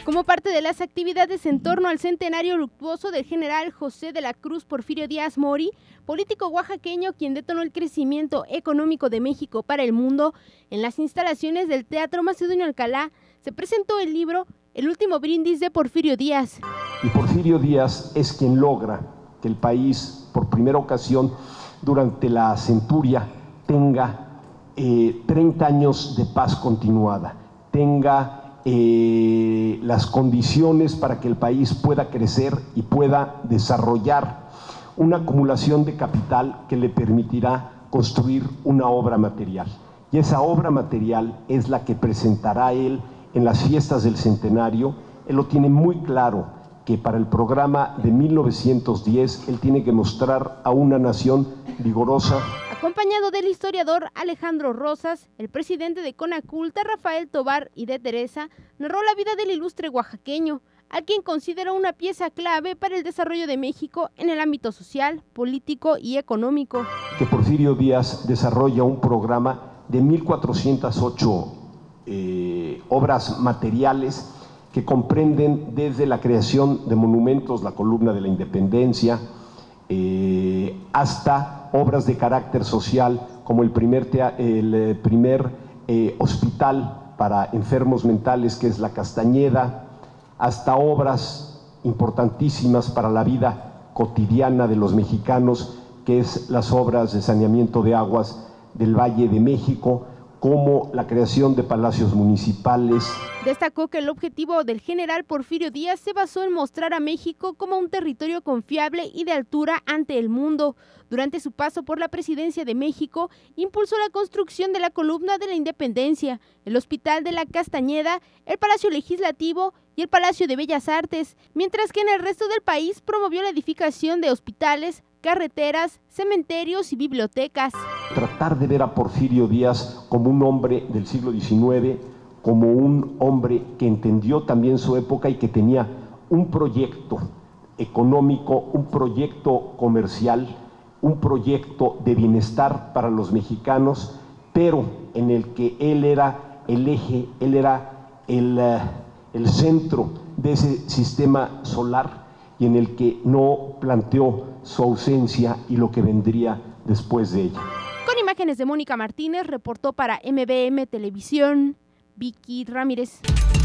Como parte de las actividades en torno al centenario luctuoso del general José de la Cruz Porfirio Díaz Mori, político oaxaqueño quien detonó el crecimiento económico de México para el mundo, en las instalaciones del Teatro Macedonio Alcalá se presentó el libro El último brindis de Porfirio Díaz. Y Porfirio Díaz es quien logra que el país, por primera ocasión durante la centuria, tenga 30 años de paz continuada, tenga las condiciones para que el país pueda crecer y pueda desarrollar una acumulación de capital que le permitirá construir una obra material. Y esa obra material es la que presentará él en las fiestas del centenario. Él lo tiene muy claro, que para el programa de 1910 él tiene que mostrar a una nación vigorosa. Acompañado del historiador Alejandro Rosas, el presidente de Conaculta, Rafael Tobar, y de Teresa, narró la vida del ilustre oaxaqueño, al quien consideró una pieza clave para el desarrollo de México en el ámbito social, político y económico. Que Porfirio Díaz desarrolla un programa de 1,408 obras materiales que comprenden desde la creación de monumentos, la columna de la Independencia, hasta obras de carácter social como el primer hospital para enfermos mentales, que es la Castañeda, hasta obras importantísimas para la vida cotidiana de los mexicanos, que es las obras de saneamiento de aguas del Valle de México, como la creación de palacios municipales. Destacó que el objetivo del general Porfirio Díaz se basó en mostrar a México como un territorio confiable y de altura ante el mundo. Durante su paso por la presidencia de México, impulsó la construcción de la columna de la Independencia, el Hospital de la Castañeda, el Palacio Legislativo y el Palacio de Bellas Artes, mientras que en el resto del país promovió la edificación de hospitales, carreteras, cementerios y bibliotecas. Tratar de ver a Porfirio Díaz como un hombre del siglo XIX, como un hombre que entendió también su época y que tenía un proyecto económico, un proyecto comercial, un proyecto de bienestar para los mexicanos, pero en el que él era el eje, él era el centro de ese sistema solar, y en el que no planteó su ausencia y lo que vendría después de ella. Con imágenes de Mónica Martínez, reportó para MBM Televisión, Vicky Ramírez.